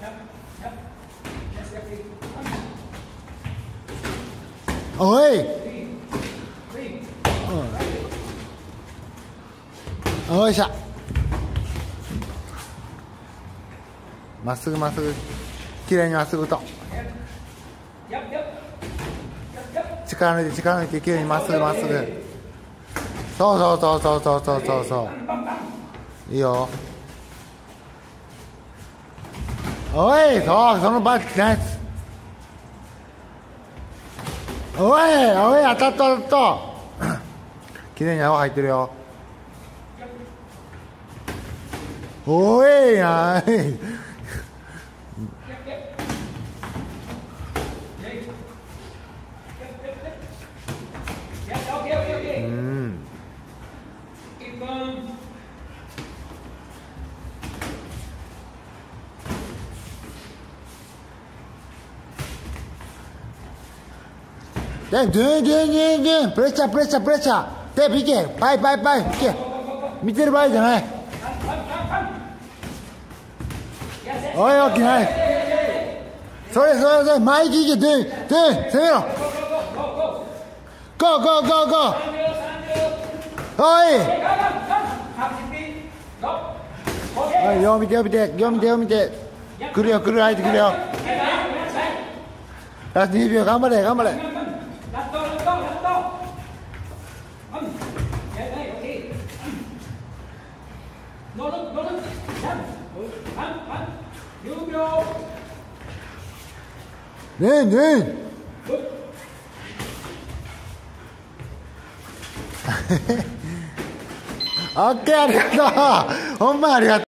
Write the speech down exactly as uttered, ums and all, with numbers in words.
おいおいしゃ。まっすぐまっすぐ、きれいにまっすぐと。力抜いて力抜いて、きれいにまっすぐまっすぐ。そうそうそうそうそうそうそうそう。いいよ。おい、そう、そのバッチナイス。おいおい、当たった当たった。きれいに泡入ってるよ。おいやい。うん。で、ドゥンドゥンドゥンドゥン、プレッシャープレッシャープレッシャー。で、ピケ、パイパイパイ、ピケ。見てる場合じゃない。おい、大きない。それそれそれ、前行き行け、ドゥン、ドゥン、攻めろ。ゴーゴーゴーゴー。おい。おい、よう見てよう見て、よう見てよう見て。来るよ来る、相手来るよ。ラストにびょう、頑張れ頑張れ。ねえねえ。オッケー、ありがとう。ほんまありがとう。